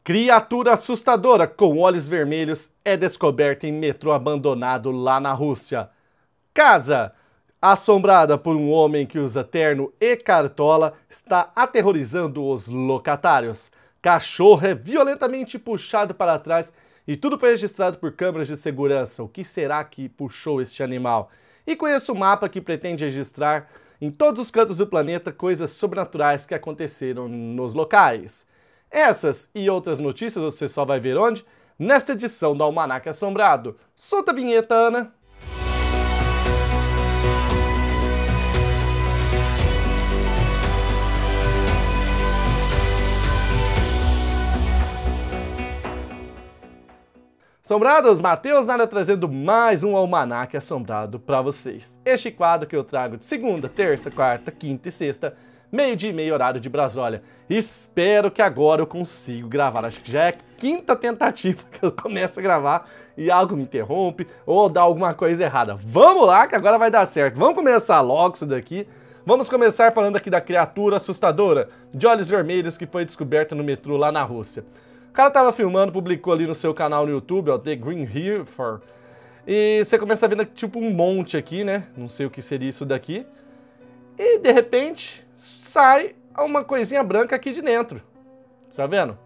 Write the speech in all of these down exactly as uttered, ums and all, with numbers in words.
Criatura assustadora com olhos vermelhos é descoberta em metrô abandonado lá na Rússia. Casa assombrada por um homem que usa terno e cartola está aterrorizando os locatários. Cachorro é violentamente puxado para trás e tudo foi registrado por câmeras de segurança. O que será que puxou este animal? E conheço o mapa que pretende registrar em todos os cantos do planeta coisas sobrenaturais que aconteceram nos locais. Essas e outras notícias você só vai ver onde? Nesta edição do Almanaque Assombrado. Solta a vinheta, Ana! Assombrados, Matheus Nara trazendo mais um Almanaque Assombrado para vocês. Este quadro que eu trago de segunda, terça, quarta, quinta e sexta, meio-dia e meio horário de Brasólia. Espero que agora eu consiga gravar. Acho que já é a quinta tentativa que eu começo a gravar e algo me interrompe ou dá alguma coisa errada. Vamos lá que agora vai dar certo. Vamos começar logo isso daqui. Vamos começar falando aqui da criatura assustadora de olhos vermelhos que foi descoberta no metrô lá na Rússia. O cara tava filmando, publicou ali no seu canal no YouTube, ó, The Green Reaper. E você começa a ver tipo um monte aqui, né? Não sei o que seria isso daqui. E de repente sai uma coisinha branca aqui de dentro. Tá vendo?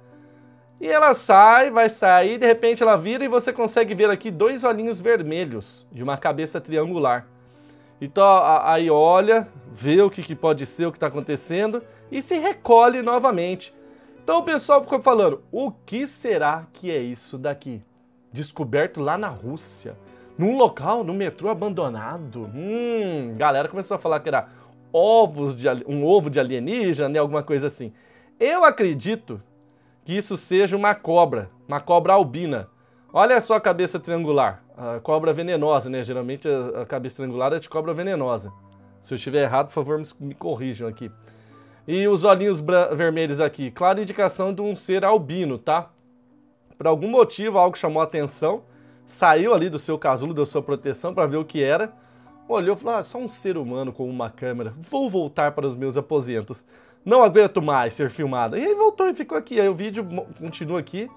E ela sai, vai sair, de repente ela vira e você consegue ver aqui dois olhinhos vermelhos e uma cabeça triangular. Então aí olha, vê o que, que pode ser, o que está acontecendo e se recolhe novamente. Então o pessoal ficou falando, o que será que é isso daqui? Descoberto lá na Rússia, num local, no metrô abandonado. Hum, galera começou a falar que era ovos de, um ovo de alienígena, né, alguma coisa assim. Eu acredito que isso seja uma cobra, uma cobra albina. Olha só a cabeça triangular, a cobra venenosa, né? Geralmente a, a cabeça triangular é de cobra venenosa. Se eu estiver errado, por favor, me, me corrijam aqui. E os olhinhos vermelhos aqui, clara indicação de um ser albino, tá? Por algum motivo, algo chamou a atenção, saiu ali do seu casulo, da sua proteção para ver o que era, olhou e falou, ah, só um ser humano com uma câmera, vou voltar para os meus aposentos, não aguento mais ser filmado. E aí voltou e ficou aqui, aí o vídeo continua aqui,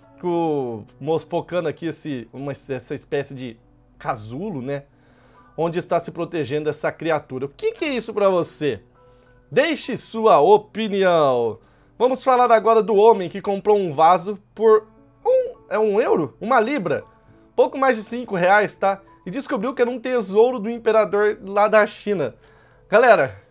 com, focando aqui esse, uma, essa espécie de casulo, né? Onde está se protegendo essa criatura. O que, que é isso para você? Deixe sua opinião. Vamos falar agora do homem que comprou um vaso por um, é um euro? Uma libra? Pouco mais de cinco reais, tá? E descobriu que era um tesouro do imperador lá da China. Galera,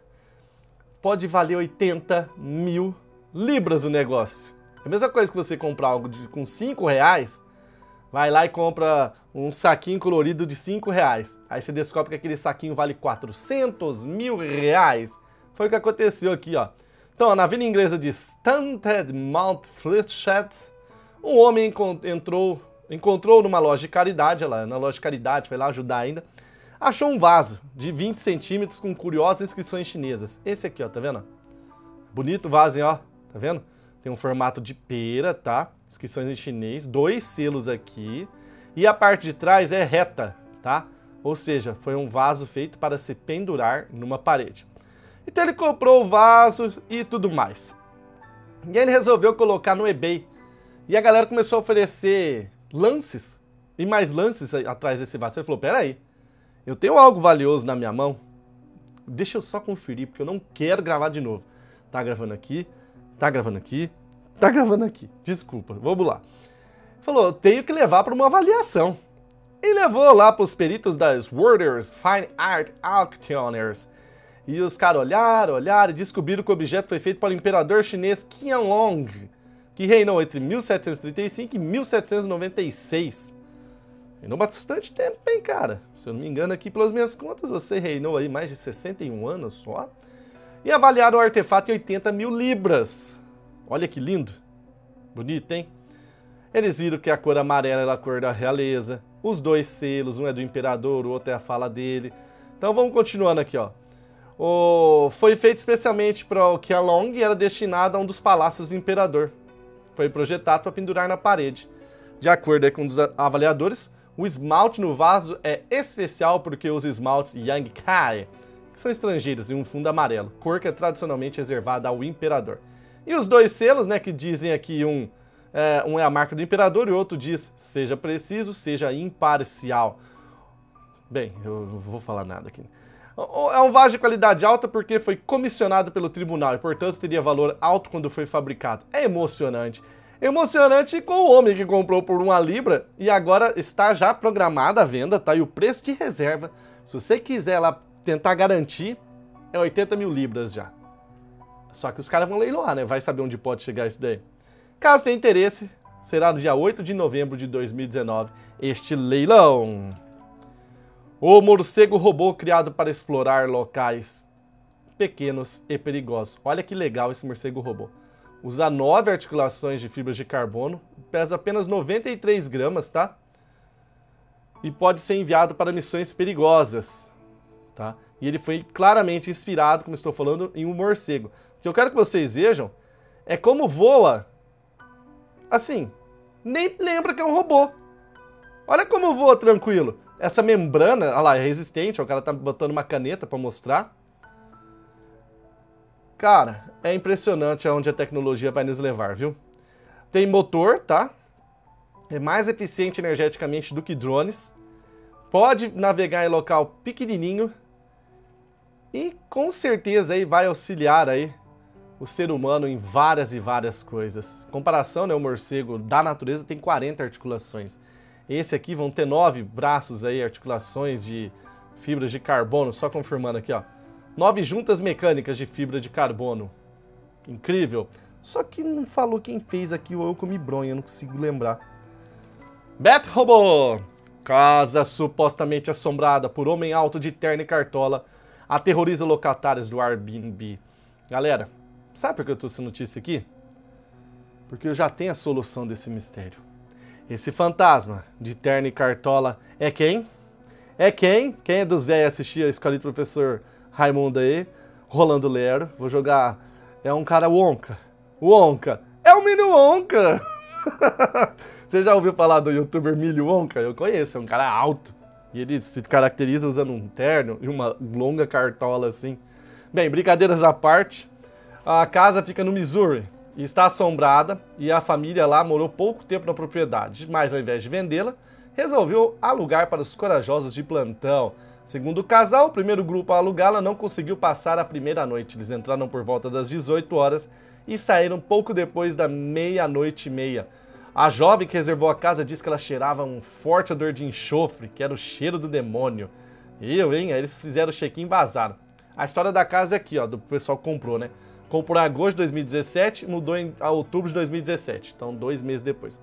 pode valer oitenta mil libras o negócio. É a mesma coisa que você comprar algo de, com cinco reais, vai lá e compra um saquinho colorido de cinco reais. Aí você descobre que aquele saquinho vale quatrocentos mil reais. Foi o que aconteceu aqui, ó. Então, na vila inglesa de Stansted Mount Flitchet, um homem encontrou, encontrou numa loja de caridade, ela, na loja de caridade, foi lá ajudar ainda, achou um vaso de vinte centímetros com curiosas inscrições chinesas. Esse aqui, ó, tá vendo? Bonito vaso, hein, ó, tá vendo? Tem um formato de pera, tá? Inscrições em chinês, dois selos aqui, e a parte de trás é reta, tá? Ou seja, foi um vaso feito para se pendurar numa parede. Então ele comprou o vaso e tudo mais. E aí ele resolveu colocar no eBay. E a galera começou a oferecer lances e mais lances atrás desse vaso. Ele falou, peraí, eu tenho algo valioso na minha mão. Deixa eu só conferir, porque eu não quero gravar de novo. Tá gravando aqui, tá gravando aqui, tá gravando aqui. Desculpa, vamos lá. Falou, eu tenho que levar para uma avaliação. E levou lá para os peritos das Worders Fine Art Auctioneers. E os caras olharam, olharam e descobriram que o objeto foi feito para o imperador chinês Qianlong, que reinou entre mil setecentos e trinta e cinco e mil setecentos e noventa e seis. Reinou bastante tempo, hein, cara? Se eu não me engano aqui, pelas minhas contas, você reinou aí mais de sessenta e um anos só. E avaliaram o artefato em oitenta mil libras. Olha que lindo. Bonito, hein? Eles viram que a cor amarela era a cor da realeza. Os dois selos, um é do imperador, o outro é a fala dele. Então vamos continuando aqui, ó. O... Foi feito especialmente para o Qianlong e era destinado a um dos palácios do imperador. Foi projetado para pendurar na parede. De acordo com os avaliadores, o esmalte no vaso é especial porque usa esmaltes Yangkai, que são estrangeiros, e um fundo amarelo, cor que é tradicionalmente reservada ao imperador. E os dois selos, né, que dizem aqui um é, um é a marca do imperador e o outro diz, seja preciso, seja imparcial. Bem, eu não vou falar nada aqui. É um vaso de qualidade alta porque foi comissionado pelo tribunal e, portanto, teria valor alto quando foi fabricado. É emocionante. Emocionante com o homem que comprou por uma libra e agora está já programada a venda, tá? E o preço de reserva, se você quiser lá tentar garantir, é oitenta mil libras já. Só que os caras vão leiloar, né? Vai saber onde pode chegar isso daí. Caso tenha interesse, será no dia oito de novembro de dois mil e dezenove este leilão. O morcego robô criado para explorar locais pequenos e perigosos. Olha que legal esse morcego robô. Usa nove articulações de fibras de carbono, pesa apenas noventa e três gramas, tá? E pode ser enviado para missões perigosas, tá? E ele foi claramente inspirado, como estou falando, em um morcego. O que eu quero que vocês vejam é como voa. Assim, nem lembra que é um robô. Olha como voa tranquilo. Essa membrana, olha lá, é resistente, ó, o cara tá botando uma caneta para mostrar. Cara, é impressionante aonde a tecnologia vai nos levar, viu? Tem motor, tá? É mais eficiente energeticamente do que drones. Pode navegar em local pequenininho. E com certeza aí vai auxiliar aí o ser humano em várias e várias coisas. Em comparação, né, o morcego da natureza tem quarenta articulações. Esse aqui vão ter nove braços aí, articulações de fibras de carbono, só confirmando aqui, ó. Nove juntas mecânicas de fibra de carbono. Incrível. Só que não falou quem fez aqui ou eu comi bronha, não consigo lembrar. Bat Robô. Casa supostamente assombrada por homem alto de terno e cartola aterroriza locatários do Airbnb. Galera, sabe por que eu trouxe essa notícia aqui? Porque eu já tenho a solução desse mistério. Esse fantasma de terno e cartola é quem? É quem? Quem é dos velhos assistir a escola do professor Raimundo aí? Rolando Lero. Vou jogar... É um cara Wonka. Wonka. É o Milho Wonka! Você já ouviu falar do youtuber Milho Wonka? Eu conheço, é um cara alto. E ele se caracteriza usando um terno e uma longa cartola assim. Bem, brincadeiras à parte. A casa fica no Missouri. E está assombrada e a família lá morou pouco tempo na propriedade, mas ao invés de vendê-la, resolveu alugar para os corajosos de plantão. Segundo o casal, o primeiro grupo a alugá-la não conseguiu passar a primeira noite. Eles entraram por volta das dezoito horas e saíram pouco depois da meia-noite e meia. A jovem que reservou a casa disse que ela cheirava um forte odor de enxofre, que era o cheiro do demônio. E eu, hein? Aí eles fizeram o check-in e vazaram. A história da casa é aqui, ó, do pessoal que comprou, né? Comprou em agosto de dois mil e dezessete, mudou em outubro de dois mil e dezessete, então dois meses depois.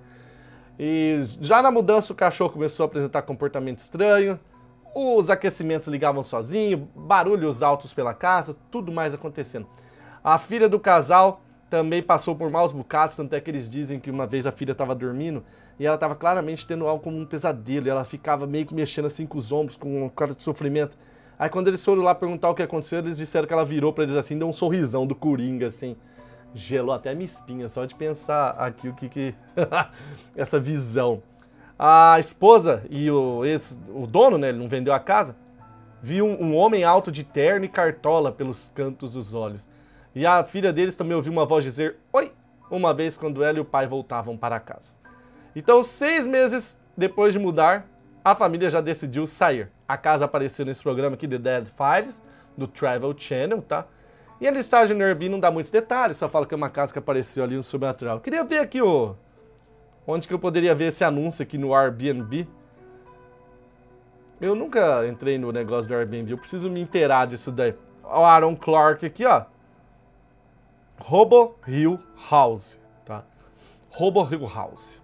E já na mudança o cachorro começou a apresentar comportamento estranho, os aquecimentos ligavam sozinho, barulhos altos pela casa, tudo mais acontecendo. A filha do casal também passou por maus bocados, tanto é que eles dizem que uma vez a filha estava dormindo e ela estava claramente tendo algo como um pesadelo, e ela ficava meio que mexendo assim com os ombros, com uma cara de sofrimento. Aí quando eles foram lá perguntar o que aconteceu, eles disseram que ela virou pra eles assim, deu um sorrisão do Coringa, assim. Gelou até a minha espinha, só de pensar aqui o que que... essa visão. A esposa e o, esse, o dono, né, ele não vendeu a casa, viu um, um homem alto de terno e cartola pelos cantos dos olhos. E a filha deles também ouviu uma voz dizer, oi, uma vez quando ela e o pai voltavam para casa. Então, seis meses depois de mudar, a família já decidiu sair. A casa apareceu nesse programa aqui, The Dead Files, do Travel Channel, tá? E a listagem no Airbnb não dá muitos detalhes, só fala que é uma casa que apareceu ali no Sobrenatural. Queria ver aqui o... onde que eu poderia ver esse anúncio aqui no Airbnb. Eu nunca entrei no negócio do Airbnb, eu preciso me inteirar disso daí. O Aaron Clark aqui, ó. Robo Hill House, tá? Robo Hill House.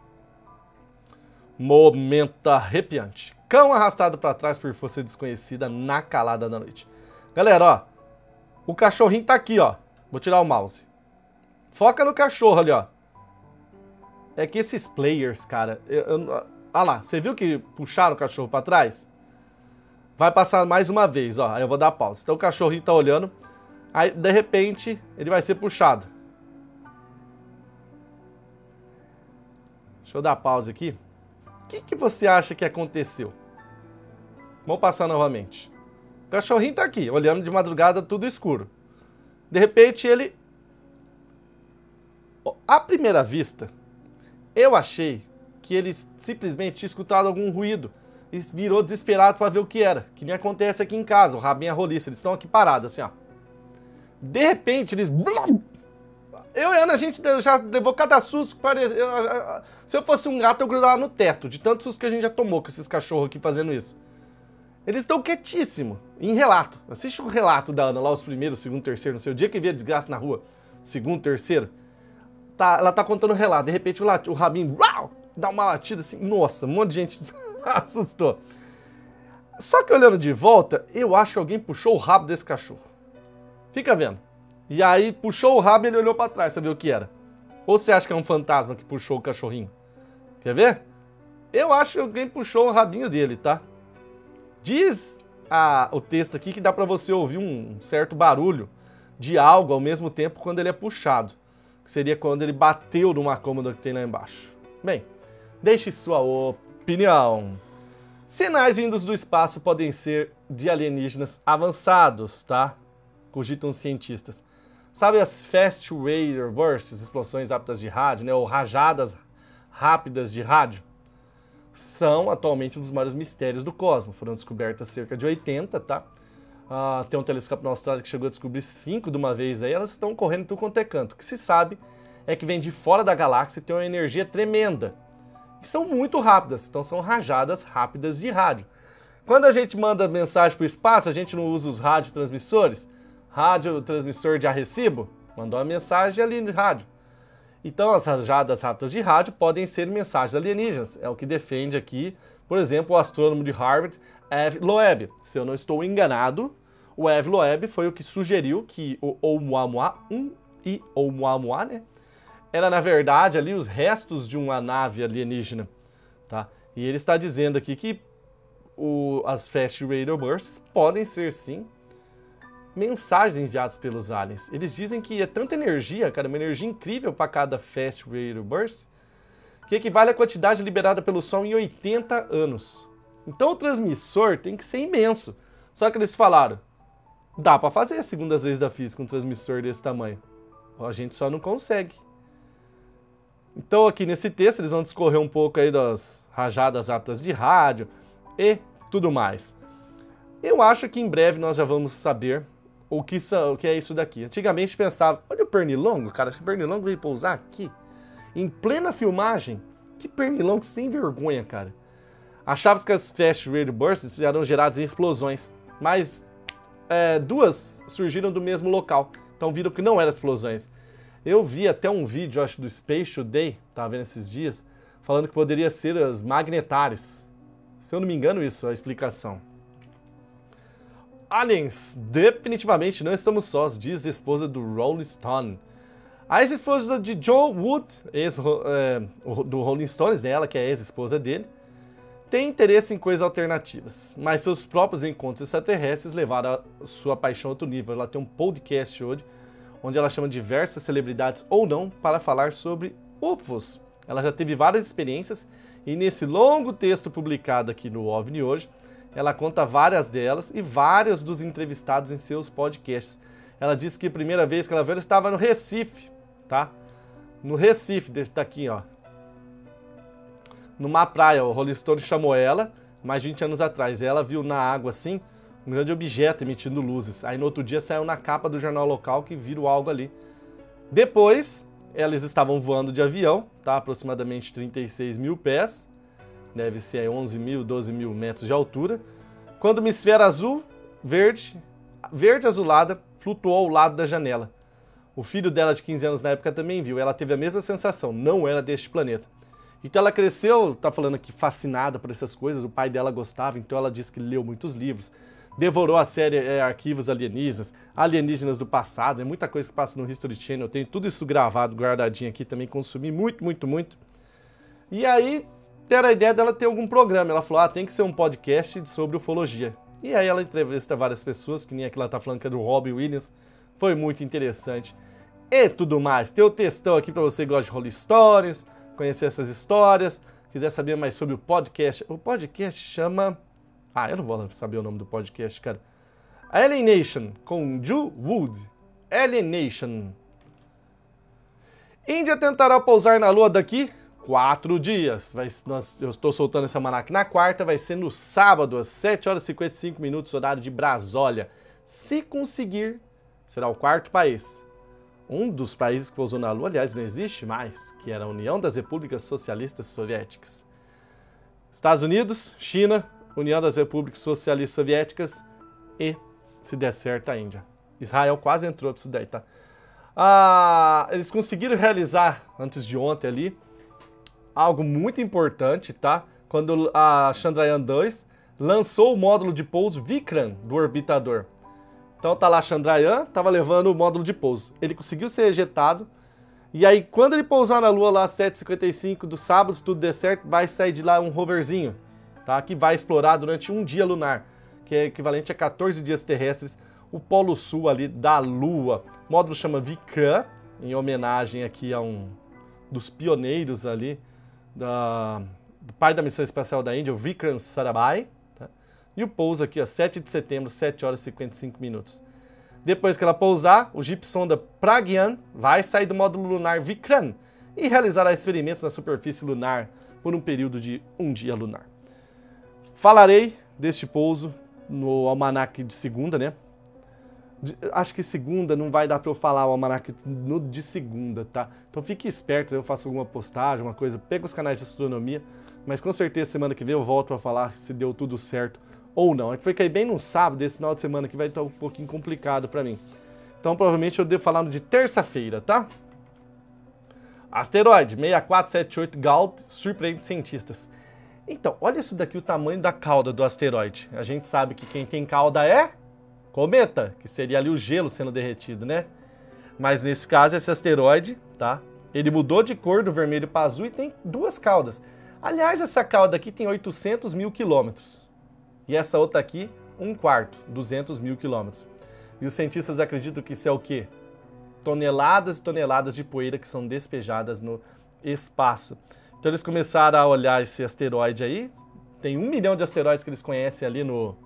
Momento arrepiante. Cão arrastado para trás por força desconhecida na calada da noite. Galera, ó. O cachorrinho tá aqui, ó. Vou tirar o mouse. Foca no cachorro ali, ó. É que esses players, cara... Eu, eu, ah lá, você viu que puxaram o cachorro para trás? Vai passar mais uma vez, ó. Aí eu vou dar pausa. Então o cachorrinho tá olhando. Aí, de repente, ele vai ser puxado. Deixa eu dar pausa aqui. O que, que você acha que aconteceu? Vamos passar novamente. O cachorrinho tá aqui, olhando de madrugada, tudo escuro. De repente, ele... À primeira vista, Eu achei que ele simplesmente tinha escutado algum ruído e virou desesperado para ver o que era. Que nem acontece aqui em casa, o rabinho é roliça, eles estão aqui parados, assim, ó. De repente, eles... Eu e a Ana, a gente já levou cada susto. Parece... Eu, eu, eu, se eu fosse um gato, eu grudava no teto, de tanto susto que a gente já tomou com esses cachorros aqui fazendo isso. Eles estão quietíssimos, em relato. Assiste o relato da Ana lá, os primeiros, segundo, terceiro, não sei, o dia que via desgraça na rua, segundo, terceiro. Tá, ela tá contando o relato, de repente o, lat... o rabinho uau, dá uma latida assim, nossa, um monte de gente assustou. Só que olhando de volta, eu acho que alguém puxou o rabo desse cachorro. Fica vendo. E aí puxou o rabo e ele olhou pra trás, sabe o que era? Ou você acha que é um fantasma que puxou o cachorrinho? Quer ver? Eu acho que alguém puxou o rabinho dele, tá? Diz a, o texto aqui que dá pra você ouvir um certo barulho de algo ao mesmo tempo quando ele é puxado. Que seria quando ele bateu numa cômoda que tem lá embaixo. Bem, deixe sua opinião. Sinais vindos do espaço podem ser de alienígenas avançados, tá? Cogitam os cientistas. Sabe as Fast Radar Bursts, explosões rápidas de rádio, né? Ou rajadas rápidas de rádio? São atualmente um dos maiores mistérios do cosmos. Foram descobertas cerca de oitenta, tá? Uh, tem um telescópio na Austrália que chegou a descobrir cinco de uma vez aí. Elas estão correndo em tudo quanto é canto. O que se sabe é que vem de fora da galáxia e tem uma energia tremenda. E são muito rápidas, então são rajadas rápidas de rádio. Quando a gente manda mensagem para o espaço, a gente não usa os radiotransmissores? Radiotransmissor de Arecibo mandou uma mensagem ali no rádio. Então as rajadas rápidas de rádio podem ser mensagens alienígenas. É o que defende aqui, por exemplo, o astrônomo de Harvard, Avi Loeb. Se eu não estou enganado, o Avi Loeb foi o que sugeriu que o Oumuamua um e Oumuamua, né, era na verdade ali os restos de uma nave alienígena, tá? E ele está dizendo aqui que o, as Fast Radar Bursts podem ser sim mensagens enviadas pelos aliens. Eles dizem que é tanta energia, cara, uma energia incrível para cada Fast Radar Burst, que equivale à quantidade liberada pelo Sol em oitenta anos. Então o transmissor tem que ser imenso. Só que eles falaram, dá para fazer, segundo as leis da física, um transmissor desse tamanho. A gente só não consegue. Então aqui nesse texto eles vão discorrer um pouco aí das rajadas rápidas de rádio e tudo mais. Eu acho que em breve nós já vamos saber o que, o que é isso daqui. Antigamente pensava, olha o pernilongo, cara, acho que o pernilongo veio pousar aqui, em plena filmagem. Que pernilongo sem vergonha, cara. Achava que as Fast Radar Bursts eram geradas em explosões, mas é, duas surgiram do mesmo local, então viram que não eram explosões. Eu vi até um vídeo, acho, do Space Today, tava vendo esses dias, falando que poderia ser as magnetares. Se eu não me engano, isso é a explicação. Aliens, definitivamente não estamos sós, diz a esposa do Rolling Stone. A ex-esposa de John Wood, ex, é, do Rolling Stones, né, ela que é ex-esposa dele, tem interesse em coisas alternativas, mas seus próprios encontros extraterrestres levaram a sua paixão a outro nível. Ela tem um podcast hoje, onde ela chama diversas celebridades ou não para falar sobre U F Os. Ela já teve várias experiências e nesse longo texto publicado aqui no OVNI hoje, ela conta várias delas e vários dos entrevistados em seus podcasts. Ela disse que a primeira vez que ela viu, ela estava no Recife, tá? No Recife, tá aqui, ó. Numa praia, o Rolling Stone chamou ela, mais de vinte anos atrás. E ela viu na água, assim, um grande objeto emitindo luzes. Aí no outro dia saiu na capa do jornal local que viram algo ali. Depois, eles estavam voando de avião, tá? Aproximadamente trinta e seis mil pés. Deve ser aí onze mil, doze mil metros de altura. Quando uma esfera azul, verde, verde azulada, flutuou ao lado da janela. O filho dela de quinze anos na época também viu. Ela teve a mesma sensação, não era deste planeta. Então ela cresceu, tá falando aqui, fascinada por essas coisas. O pai dela gostava, então ela disse que leu muitos livros. Devorou a série é, Arquivos Alienígenas, Alienígenas do Passado. É muita coisa que passa no History Channel. Eu tenho tudo isso gravado, guardadinho aqui também. Consumi muito, muito, muito. E aí, deram a ideia dela ter algum programa. Ela falou, ah, tem que ser um podcast sobre ufologia. E aí ela entrevista várias pessoas, que nem aquela tá falando que é do Robin Williams. Foi muito interessante. E tudo mais. Tem o textão aqui pra você que gosta de Rolling Stories, conhecer essas histórias, quiser saber mais sobre o podcast. O podcast chama... Ah, eu não vou saber o nome do podcast, cara. Alienation, com Ju Wood. Alienation. Índia tentará pousar na Lua daqui quatro dias. Vai, nós, eu estou soltando esse almanac na quarta, vai ser no sábado, às sete horas e cinquenta e cinco minutos, horário de Brasólia. Se conseguir, será o quarto país. Um dos países que pousou na Lua, aliás, não existe mais, que era a União das Repúblicas Socialistas Soviéticas. Estados Unidos, China, União das Repúblicas Socialistas Soviéticas e, se der certo, a Índia. Israel quase entrou para isso daí, tá? Ah, eles conseguiram realizar, antes de ontem ali, algo muito importante, tá? Quando a Chandrayaan dois lançou o módulo de pouso Vikram do orbitador. Então tá lá Chandrayaan, tava levando o módulo de pouso. Ele conseguiu ser ejetado, e aí quando ele pousar na Lua lá às sete e cinquenta e cinco do sábado, se tudo der certo, vai sair de lá um roverzinho, tá? Que vai explorar durante um dia lunar, que é equivalente a quatorze dias terrestres, o polo sul ali da Lua. O módulo chama Vikram, em homenagem aqui a um dos pioneiros ali, da, do pai da missão espacial da Índia, o Vikram Sarabhai. Tá? E o pouso aqui, ó, sete de setembro, sete horas e cinquenta e cinco minutos. Depois que ela pousar, o Jeep sonda Pragyan vai sair do módulo lunar Vikram e realizará experimentos na superfície lunar por um período de um dia lunar. Falarei deste pouso no almanac de segunda, né? De, acho que segunda não vai dar para eu falar o almanac no de segunda, tá? Então fique esperto, eu faço alguma postagem, uma coisa, pega os canais de astronomia, mas com certeza semana que vem eu volto para falar se deu tudo certo ou não. É que foi cair bem no sábado, esse final de semana que vai estar um pouquinho complicado para mim. Então provavelmente eu devo falar no de terça-feira, tá? Asteroide seis quatro sete oito Gault surpreende cientistas. Então, olha isso daqui, o tamanho da cauda do asteroide. A gente sabe que quem tem cauda é cometa, que seria ali o gelo sendo derretido, né? Mas nesse caso, esse asteroide, tá? Ele mudou de cor do vermelho para azul e tem duas caudas. Aliás, essa cauda aqui tem oitocentos mil quilômetros. E essa outra aqui, um quarto, duzentos mil quilômetros. E os cientistas acreditam que isso é o quê? Toneladas e toneladas de poeira que são despejadas no espaço. Então eles começaram a olhar esse asteroide aí. Tem um milhão de asteroides que eles conhecem ali no...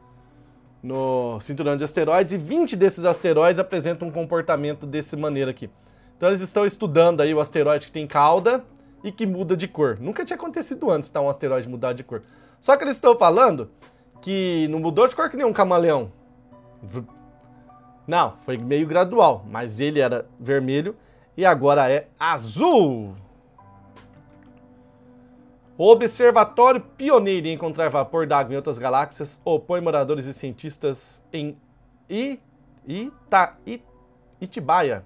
no cinturão de asteroides, e vinte desses asteroides apresentam um comportamento dessa maneira aqui. Então eles estão estudando aí o asteroide que tem cauda e que muda de cor. Nunca tinha acontecido antes, tá, um asteroide mudar de cor. Só que eles estão falando que não mudou de cor que nem um camaleão. Não, foi meio gradual, mas ele era vermelho e agora é azul. O observatório pioneiro em encontrar vapor d'água em outras galáxias opõe moradores e cientistas em Ita, It, Atibaia,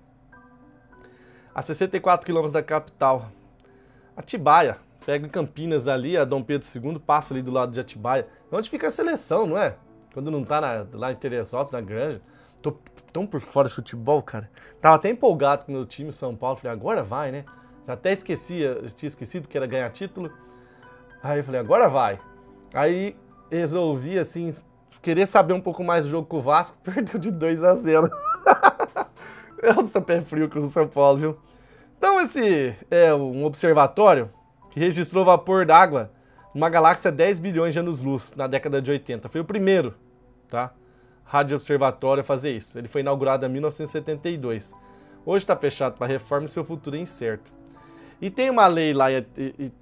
a sessenta e quatro quilômetros da capital. Atibaia, pega em Campinas ali, a Dom Pedro segundo, passa ali do lado de Atibaia. Onde fica a seleção, não é? Quando não tá na, lá em Teresópolis, na Granja. Tô tão por fora de futebol, cara. Tava até empolgado com o meu time, São Paulo. Falei, agora vai, né? Já até esquecia, tinha esquecido que era ganhar título. Aí eu falei, agora vai. Aí resolvi, assim, querer saber um pouco mais do jogo com o Vasco, perdeu de dois a zero. Eu sou pé frio com o São Paulo, viu? Então esse é um observatório que registrou vapor d'água numa galáxia a dez bilhões de anos-luz na década de oitenta. Foi o primeiro, tá? Rádio Observatório a fazer isso. Ele foi inaugurado em mil novecentos e setenta e dois. Hoje está fechado para reforma e seu futuro é incerto. E tem uma lei lá em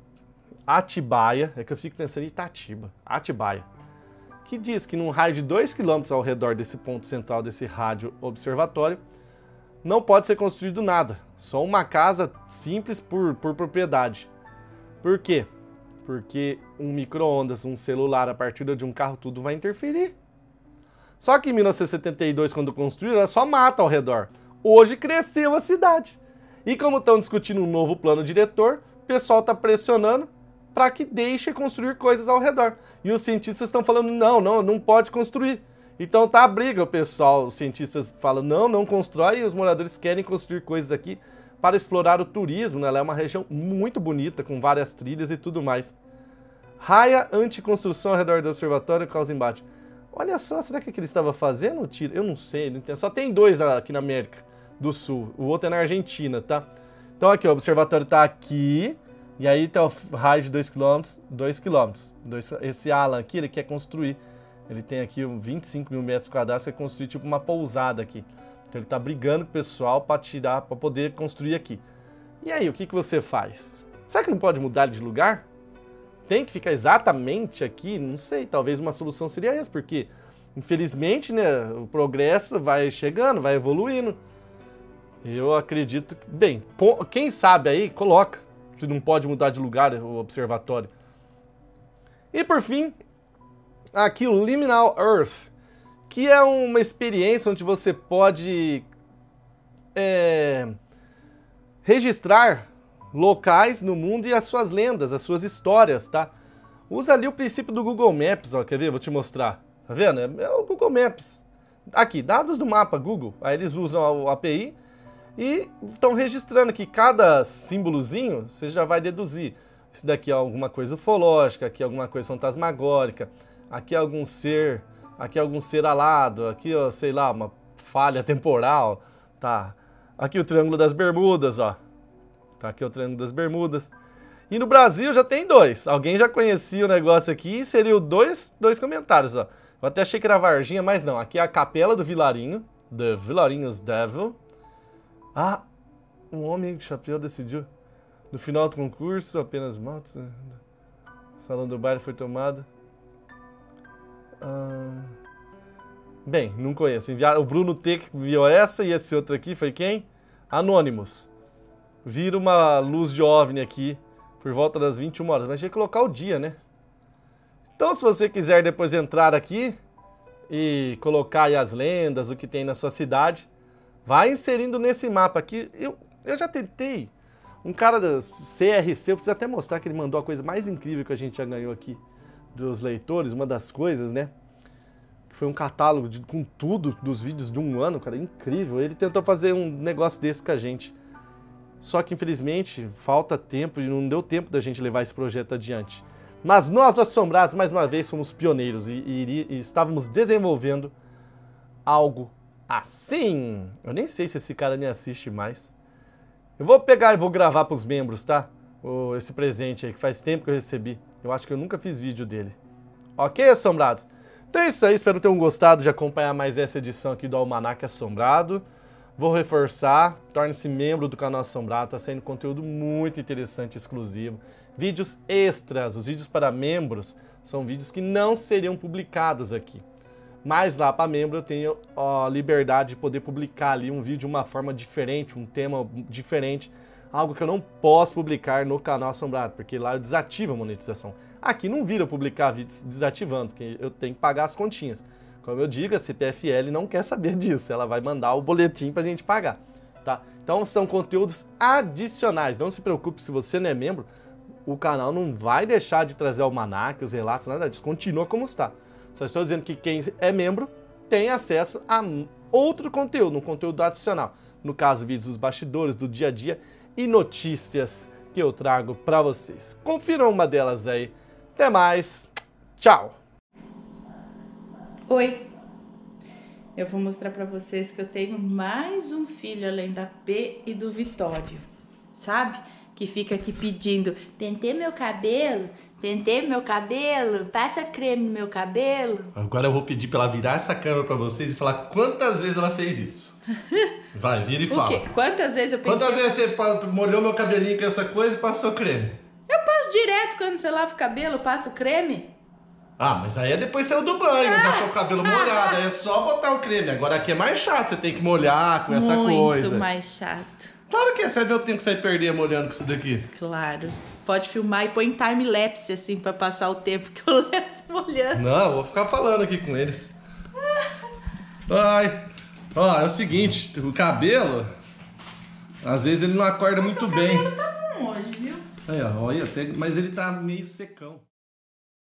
Atibaia, é que eu fico pensando em Itatiba, Atibaia, que diz que num raio de dois quilômetros ao redor desse ponto central desse rádio observatório, não pode ser construído nada, só uma casa simples por, por propriedade. Por quê? Porque um micro-ondas, um celular, a partida de um carro, tudo vai interferir. Só que em mil novecentos e setenta e dois, quando construíram, era só mata ao redor. Hoje cresceu a cidade. E como estão discutindo um novo plano diretor, o pessoal está pressionando para que deixe construir coisas ao redor. E os cientistas estão falando, não, não, não pode construir. Então tá a briga, o pessoal, os cientistas falam, não, não constrói, e os moradores querem construir coisas aqui para explorar o turismo, né? Ela é uma região muito bonita, com várias trilhas e tudo mais. Raia anticonstrução ao redor do observatório causa embate. Olha só, será que é que ele estava fazendo? Eu não sei, não entendo. Só tem dois aqui na América do Sul, o outro é na Argentina, tá? Então aqui, ó, o observatório tá aqui, e aí tá o raio de dois quilômetros, dois quilômetros. Esse Alan aqui, ele quer construir, ele tem aqui vinte e cinco mil metros quadrados, quer construir tipo uma pousada aqui. Então ele tá brigando com o pessoal para tirar, para poder construir aqui. E aí, o que, que você faz? Será que não pode mudar de lugar? Tem que ficar exatamente aqui? Não sei, talvez uma solução seria essa, porque infelizmente, né, o progresso vai chegando, vai evoluindo. Eu acredito que, bem, quem sabe aí, coloca, se não pode mudar de lugar o observatório. E por fim, aqui o Liminal Earth, que é uma experiência onde você pode é, registrar locais no mundo e as suas lendas, as suas histórias, tá? Usa ali o princípio do Google Maps, ó, quer ver? Vou te mostrar. Tá vendo? É o Google Maps. Aqui, dados do mapa Google. Aí eles usam a A P I e estão registrando aqui cada símbolozinho, você já vai deduzir. Isso daqui é alguma coisa ufológica, aqui é alguma coisa fantasmagórica, aqui é algum ser, aqui é algum ser alado, aqui, ó, sei lá, uma falha temporal, tá? Aqui o Triângulo das Bermudas, ó. Tá aqui o Triângulo das Bermudas. E no Brasil já tem dois. Alguém já conhecia o negócio aqui e seriam dois, dois comentários, ó. Eu até achei que era Varginha, mas não. Aqui é a Capela do Vilarinho, The Vilarinhos Devil. Ah, um homem de chapéu decidiu. No final do concurso, apenas motos. O salão do baile foi tomado. Ah... Bem, não conheço. O Bruno T que viu essa e esse outro aqui foi quem? Anônimos. Vira uma luz de OVNI aqui por volta das vinte e uma horas. Mas tinha que colocar o dia, né? Então, se você quiser depois entrar aqui e colocar aí as lendas, o que tem na sua cidade, vai inserindo nesse mapa aqui. Eu, eu já tentei. Um cara da C R C, eu preciso até mostrar que ele mandou a coisa mais incrível que a gente já ganhou aqui dos leitores. Uma das coisas, né? Foi um catálogo de, com tudo dos vídeos de um ano, cara. Incrível. Ele tentou fazer um negócio desse com a gente. Só que, infelizmente, falta tempo e não deu tempo da gente levar esse projeto adiante. Mas nós, do Assombrados, mais uma vez, somos pioneiros e, e, e estávamos desenvolvendo algo assim. Eu nem sei se esse cara me assiste mais. Eu vou pegar e vou gravar para os membros, tá? O, esse presente aí, que faz tempo que eu recebi. Eu acho que eu nunca fiz vídeo dele. Ok, Assombrados? Então é isso aí, espero tenham gostado de acompanhar mais essa edição aqui do Almanac Assombrado. Vou reforçar, torne-se membro do canal Assombrado, está saindo conteúdo muito interessante, exclusivo. Vídeos extras, os vídeos para membros são vídeos que não seriam publicados aqui. Mas lá para membro eu tenho a liberdade de poder publicar ali um vídeo de uma forma diferente, um tema diferente. Algo que eu não posso publicar no canal Assombrado, porque lá eu desativo a monetização. Aqui não vira publicar vídeos desativando, porque eu tenho que pagar as continhas. Como eu digo, a C P F L não quer saber disso, ela vai mandar o boletim pra gente pagar, tá? Então são conteúdos adicionais, não se preocupe se você não é membro, o canal não vai deixar de trazer o almanac, os relatos, nada disso, continua como está. Só estou dizendo que quem é membro tem acesso a outro conteúdo, um conteúdo adicional. No caso, vídeos dos bastidores, do dia a dia e notícias que eu trago pra vocês. Confiram uma delas aí. Até mais, tchau! Oi, eu vou mostrar pra vocês que eu tenho mais um filho além da P e do Vitório, sabe? Que fica aqui pedindo, pentei meu cabelo, pentei meu cabelo, passa creme no meu cabelo. Agora eu vou pedir pra ela virar essa câmera pra vocês e falar quantas vezes ela fez isso. Vai, vira e fala. O quê? Quantas vezes eu pentei? Quantas vezes você molhou meu cabelinho com essa coisa e passou creme? Eu passo direto quando você lava o cabelo, eu passo creme. Ah, mas aí é depois saiu do banho, já com o cabelo molhado, aí é só botar o creme. Agora aqui é mais chato, você tem que molhar com essa Muito coisa. Muito mais chato. Claro que é, você vai ver o tempo que você vai perder molhando com isso daqui. Claro. Pode filmar e põe em time-lapse, assim, pra passar o tempo que eu levo molhando. Não, eu vou ficar falando aqui com eles. Ai, ó, é o seguinte, o cabelo, às vezes ele não acorda muito bem. O cabelo tá bom hoje, viu? Aí, ó, olha, até, mas ele tá meio secão.